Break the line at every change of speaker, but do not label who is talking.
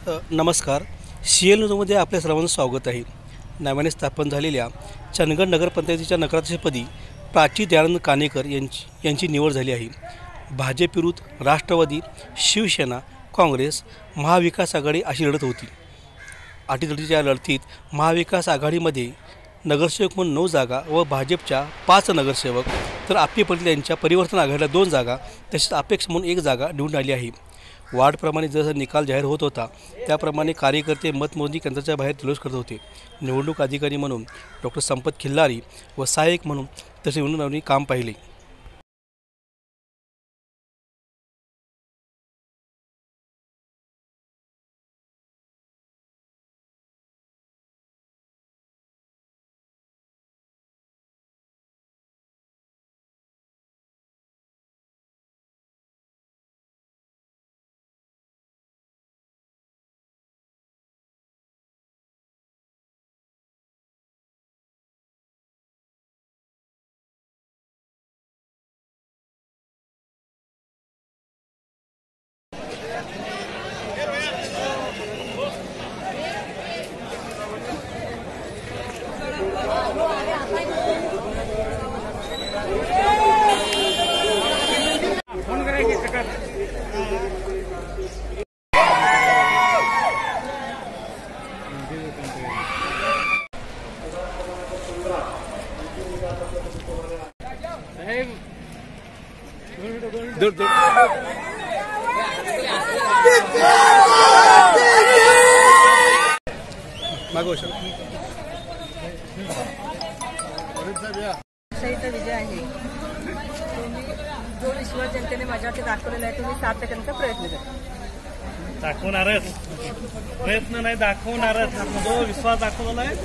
नमस्कार. CL न्यूजमध्ये आपल्या सर्वांचं स्वागत आहे. नव्याने स्थापन झालेल्या चंदगड नगरपंचायतीच्या नगराध्यक्षपदी प्राची दयानंद कानेकर यांची निवड झाली आहे. भाजप विरुद्ध राष्ट्रवादी, शिवसेना, काँग्रेस, महाविकास आघाडी अशी लढत होती. अटीतटीच्या लढतीत महाविकास आघाडीमध्ये नगरसेवक म्हणून 9 जागा व भाजपच्या 5 नगरसेवक तर आपी पटेल यांच्या परिवर्तन आघाडीला 2 जागा तसेच अपेक्ष म्हणून 1 जागा निवडून आली आहे. वार्डप्रमाणे जसा निकाल जाहीर होत होता त्याप्रमाणे कार्यकर्ते मतमोजणी केंद्राच्या बाहेर जल्लोष करत होते. निवडणूक अधिकारी म्हणून डॉक्टर संपत खिल्लारी व सहाय्यक म्हणून तसे निवडणुकीचे काम पाहिले.
विजय आहे. तुम्ही जो विश्वास जनतेने माझ्यावरती दाखवलेला आहे तुम्ही 7% प्रयत्न करा.
दाखवणारच प्रयत्न नाही दाखवणारच जो विश्वास दाखवलेला आहे.